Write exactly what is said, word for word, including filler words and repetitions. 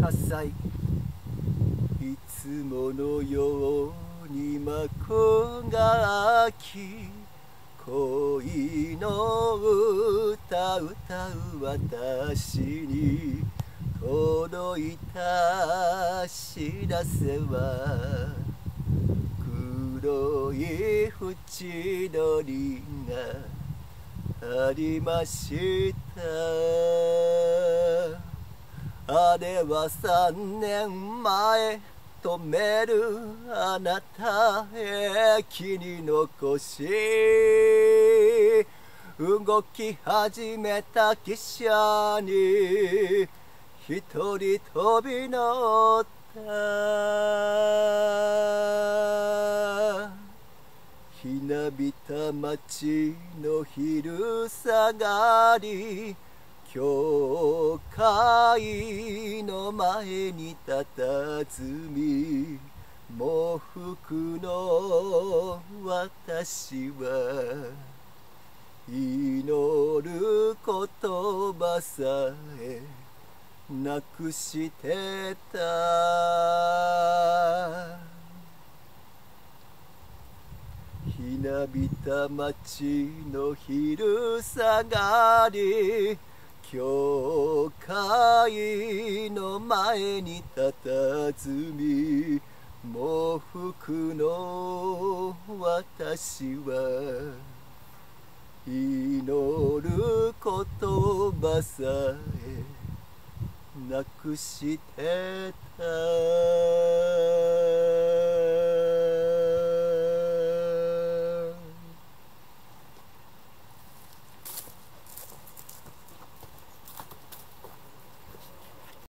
はっさい。いつものように幕が開き、恋の歌歌う私に届いた知らせは、黒い縁取りがありました。あれは三年前止めるあなた駅に残し、動き始めた汽車に一人飛び乗った。ひなびた街の昼下がり、教会の前にたたずみ、喪服の私は祈る言葉さえなくしてた。ひなびた街の昼下がり、教会の前にたたずみ、喪服の私は祈る言葉さえなくしてた。